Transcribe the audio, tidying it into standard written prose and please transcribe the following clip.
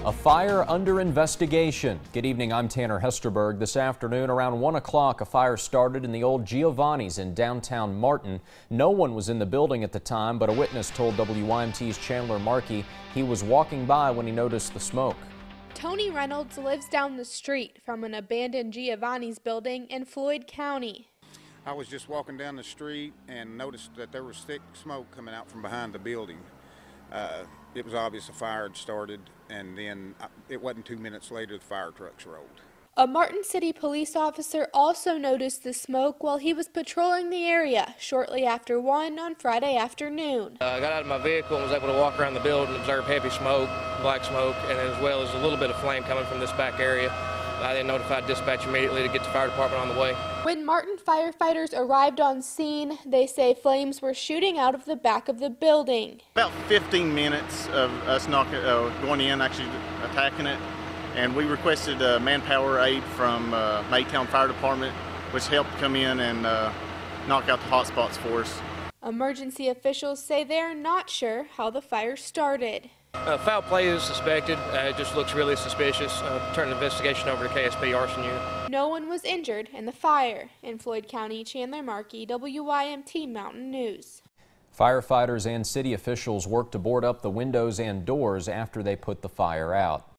A fire under investigation. Good evening, I'm Tanner Hesterberg. This afternoon around 1 o'clock, a fire started in the old Giovanni's in downtown Martin. No one was in the building at the time, but a witness told WYMT's Chandler Markey he was walking by when he noticed the smoke. Tony Reynolds lives down the street from an abandoned Giovanni's building in Floyd County. I was just walking down the street and noticed that there was thick smoke coming out from behind the building. It was obvious a fire had started, and then it wasn't 2 minutes later the fire trucks rolled. A Martin City police officer also noticed the smoke while he was patrolling the area shortly after 1 on Friday afternoon. I got out of my vehicle and was able to walk around the building and observe heavy smoke, black smoke, and as well as a little bit of flame coming from this back area. I then notified dispatch immediately to get the fire department on the way. When Martin firefighters arrived on scene, they say flames were shooting out of the back of the building. About 15 minutes of us going in, actually attacking it, and we requested manpower aid from Maytown Fire Department, which helped come in and knock out the hot spots for us. Emergency officials say they're not sure how the fire started. Foul play is suspected. It just looks really suspicious. Turn the investigation over to KSP Arson Unit. No one was injured in the fire. In Floyd County, Chandler Markey, WYMT Mountain News. Firefighters and city officials worked to board up the windows and doors after they put the fire out.